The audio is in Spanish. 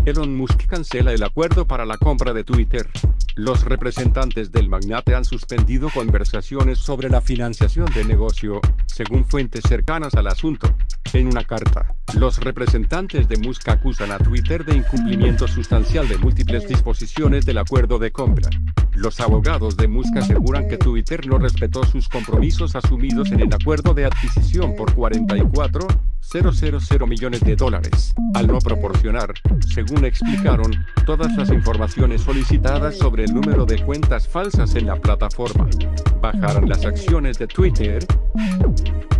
Elon Musk cancela el acuerdo para la compra de Twitter. Los representantes del magnate han suspendido conversaciones sobre la financiación del negocio, según fuentes cercanas al asunto. En una carta, los representantes de Musk acusan a Twitter de incumplimiento sustancial de múltiples disposiciones del acuerdo de compra. Los abogados de Musk aseguran que Twitter no respetó sus compromisos asumidos en el acuerdo de adquisición por 44,000 millones de dólares, al no proporcionar, según explicaron, todas las informaciones solicitadas sobre el número de cuentas falsas en la plataforma. ¿Bajarán las acciones de Twitter?